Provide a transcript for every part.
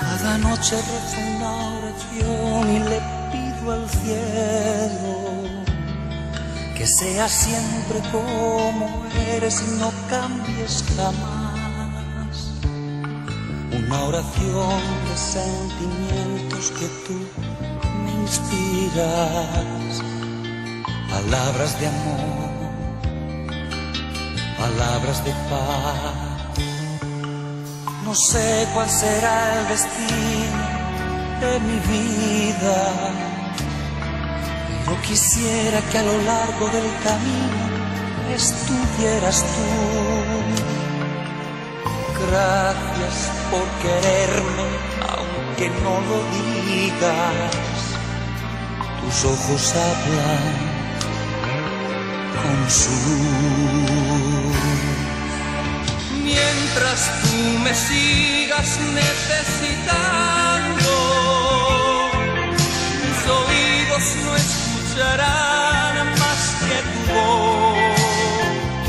Cada noche rezo una oración y le pido al cielo que seas siempre como eres y no cambies jamás. Una oración de sentimientos que tú me inspiras, palabras de amor, palabras de paz. No sé cuál será el destino de mi vida, pero quisiera que a lo largo del camino estuvieras tú. Gracias por quererme, aunque no lo digas. Tus ojos hablan con su luz. Mientras tú me sigas necesitando, mis oídos no escucharán más que tu voz.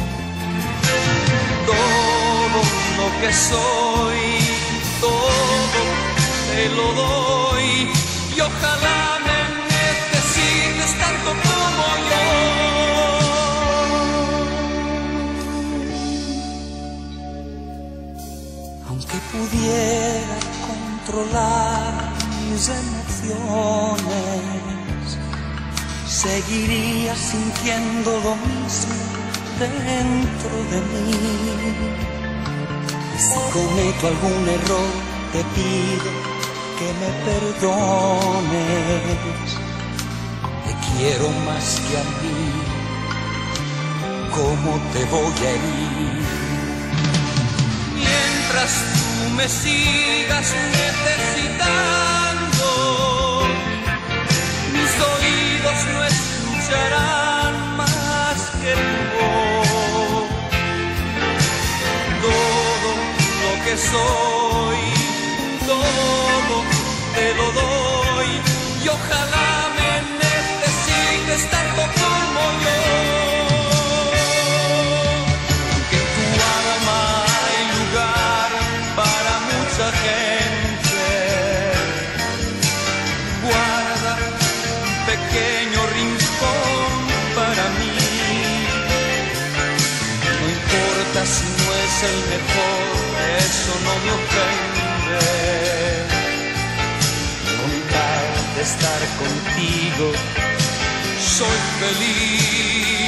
Todo lo que soy, todo te lo doy, y ojalá me necesites tanto como yo. Aunque pudiera controlar mis emociones, seguiría sintiendo lo mismo dentro de mí. Y si cometo algún error, te pido que me perdones. Te quiero más que a mí, ¿cómo te voy a herir? Mientras tú me sigas necesitando, mis oídos no escucharán más que tu voz. Todo lo que soy, todo te lo doy, y ojalá me necesites tanto como yo. Gente, guarda un pequeño rincón para mí. No importa si no es el mejor, eso no me ofende. Con tal de estar contigo, soy feliz.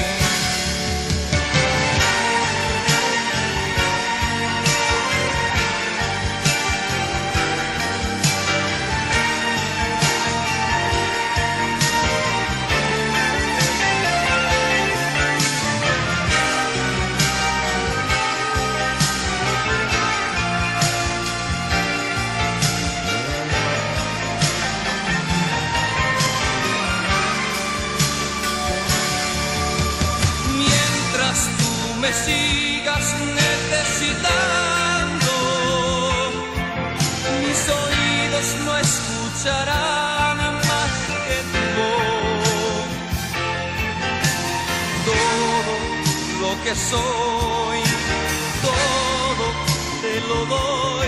Me sigas necesitando, mis oídos no escucharán más que tu voz. Todo lo que soy, todo te lo doy,